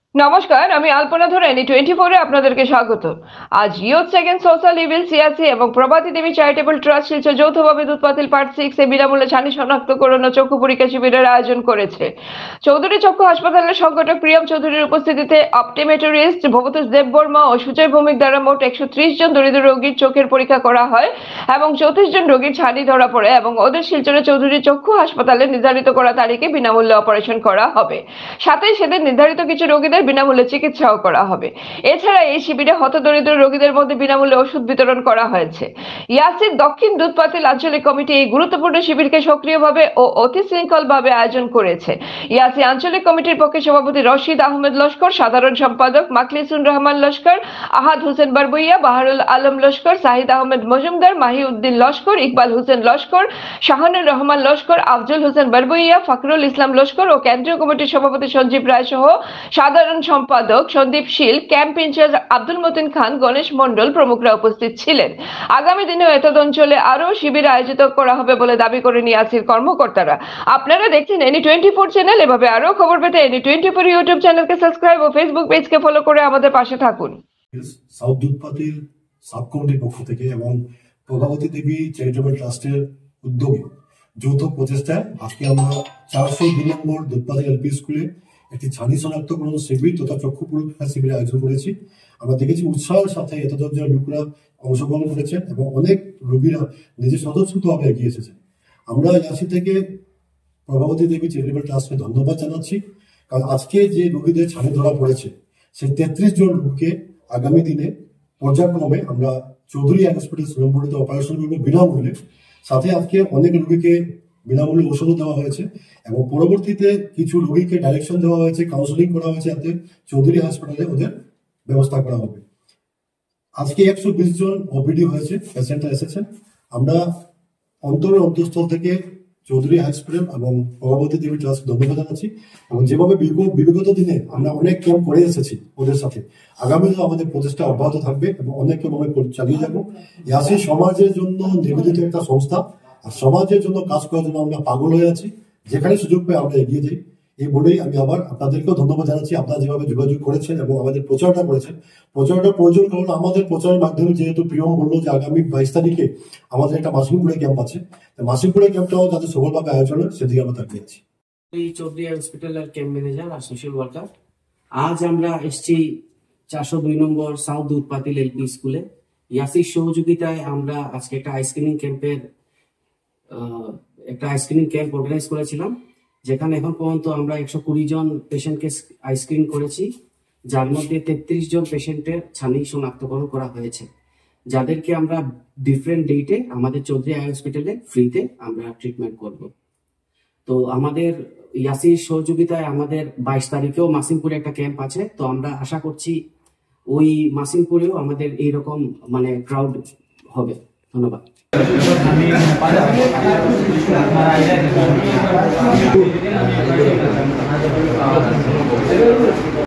নমস্কার, আমি আলপনা ধরে এনি 24 এ আপনাদেরকে স্বাগত। আজ youth second social evil CRC এবং প্রভাতী দেবী চ্যারিটেবল ট্রাস্ট শিলচর যৌথভাবে দুধপাতিল পার্ট 6 এ বিনামূল্যে ছানি শনাক্তকরণ ও চক্ষু পরীক্ষা শিবিরের আয়োজন করেছে। চৌধুরী চক্ষু হাসপাতালের সংগঠক প্রিয়ম চৌধুরীর উপস্থিতিতে অপটিমেটরিস্ট ভবতোষ দেববর্মা ও সুজয় ভৌমিক দ্বারা মোট 130 জন দরিদ্র রোগীর চোখের পরীক্ষা করা হয় এবং 34 জন রোগীর ছানি ধরা পড়ে এবং ওদের শিলচরে চৌধুরী চক্ষু হাসপাতালে নির্ধারিত করা তারিখে বিনামূল্যে অপারেশন করা হবে। সাথে সেদিন নির্ধারিত কিছু রোগীদের বিনামূল্যে চিকিৎসাও করা হবে। এছাড়া এই শিবিরে হতদরিদ্র রোগীদের মধ্যে বিনামূল্যে ওষুধ বিতরণ করা হয়েছে। ইয়াসির দক্ষিণ দুধপাতিল আঞ্চলিক কমিটি এই গুরুত্বপূর্ণ শিবিরকে সক্রিয়ভাবে ও অতি শৃঙ্খলভাবে আয়োজন করেছে। ইয়াসি আঞ্চলিক কমিটির পক্ষে সভাপতি রশিদ আহমেদ লস্কর, সাধারণ সম্পাদক মাকলিসুর রহমান লস্কর, আহাদ হোসেন বারবইয়া, বাহারুল আলম লস্কর, সাহিদ আহমেদ মজুমদার, মাহিউদ্দিন লস্কর, ইকবাল হোসেন লস্কর, শাহানুর রহমান লস্কর, আফজল হোসেন বারবইয়া, ফখরুল ইসলাম লস্কর ও কেন্দ্রীয় কমিটির সভাপতি সঞ্জীব রায় সহ সাধারণ সম্পাদক সন্দীপ শীল, ক্যাম্প ইনচার্জ আব্দুল মতিন খান, গণেশ মন্ডল প্রমুখরা উপস্থিত ছিলেন। আগামী দিনেও এতদ অঞ্চলে আরও শিবির আয়োজিত করা হবে বলে দাবি করেন ইয়াসির কর্মকর্তারা। আপনারা দেখছেন এনি 24 চ্যানেল। এভাবে আরও খবর পেতে এনি 24 ইউটিউব চ্যানেলকে সাবস্ক্রাইব ও ফেসবুক পেজকে ফলো করে আমাদের পাশে থাকুন। সাউথ দুধপাতিল সাব কমিটির পক্ষ থেকে এবং প্রভাবতী দেবী চ্যারিটেবল ট্রাস্টের উদ্যোগে যৌথ প্রচেষ্টায় আজকে আমরা 402 নম্বর দুধপাতিল এলপি স্কুলে একটি ছানি শনাক্তকরণ শিবির তথা চক্ষু পরীক্ষা শিবিরের আয়োজন করেছি। আমরা দেখেছি উৎসাহের সাথে এতজন লোকরা অংশগ্রহণ করেছেন এবং অনেক রোগীরা নিজের স্বতঃস্ফূর্তভাবে এগিয়ে এসেছেন। আমরা ইয়াসি থেকে প্রভাবতী দেবী চ্যারিটেবল ট্রাস্টকে ধন্যবাদ জানাচ্ছি, কারণ আজকে যে রোগীদের ছানি ধরা পড়েছে সেই 33 জন রোগীকে আগামী দিনে পর্যায়ক্রমে আমরা চৌধুরী হসপিটাল শ্রীরামপুরেতে অপারেশন করবো বিনামূল্যে। সাথে আজকে অনেক রোগীকে বিনামূল্যে ওষুধ দেওয়া হয়েছে এবং পরবর্তীতে কিছু রোগীকে ডাইরেকশন দেওয়া হয়েছে, কাউন্সিলিং করা হয়েছে, যাতে চৌধুরী হাসপাতালে ওদের ব্যবস্থা করা হবে। আজকে 120 জন ওপিডি হয়েছে, পেশেন্টরা এসেছেন। আমরা অন্তরের অন্তঃস্থল থেকে চৌধুরী হসপিটাল এবং প্রভাবতী দেবী ট্রাস্ট ধন্যবাদ জানাচ্ছি। এবং যেভাবে বিগত দিনে আমরা অনেক ক্যাম্প করে এসেছি ওদের সাথে, আগামীতেও আমাদের প্রচেষ্টা অব্যাহত থাকবে এবং অনেক ক্যাম্প চালিয়ে যাবো। ইয়াসি সমাজের জন্য নিবেদিত একটা সংস্থা, আর সমাজের জন্য কাজ করার জন্য আমরা পাগল হয়ে আছি। যেখানে সুযোগ পেয়ে আমরা এগিয়ে যাই। এই বলেই আমি আবার আপনাদেরকেও ধন্যবাদ জানাচ্ছি, আপনারা যেভাবে যোগাযোগ করেছেন এবং আমাদের প্রচারটা করেছেন। প্রচারটা প্রয়োজন, কারণ আমাদের প্রচারের মাধ্যমে যেহেতু প্রিয়ম বললো যে আগামী 22 তারিখে আমাদের একটা মাসিমপুরে ক্যাম্প আছে, মাসিমপুরে ক্যাম্পটাও যাতে সফলভাবে আয়োজন হয় সেদিকে আমরা তাকিয়ে আছি। চৌধুরী হসপিটালের ক্যাম্প ম্যানেজার আর সোশ্যাল ওয়ার্কার। আজ আমরা এসেছি 402 নম্বর সাউথ দুধপাতিল এলপি স্কুলে। ইয়াসির সহযোগিতায় আমরা আজকে একটা আইস্ক্রিনিং ক্যাম্প অর্গানাইজ করেছিলাম, যেখানে এখন পর্যন্ত আমরা 120 জন পেশেন্টকে আইস্ক্রিন করেছি, যার মধ্যে 33 জন পেশেন্টের ছানি শনাক্তকরণ করা হয়েছে, যাদেরকে আমরা ডিফারেন্ট ডেটে আমাদের চৌধুরী হসপিটালে ফ্রিতে আমরা ট্রিটমেন্ট করব। তো আমাদের ইয়াসির সহযোগিতায় আমাদের 22 তারিখেও মাসিমপুরে একটা ক্যাম্প আছে। তো আমরা আশা করছি ওই মাসিমপুরেও আমাদের এইরকম ক্রাউড হবে। ধন্যবাদ।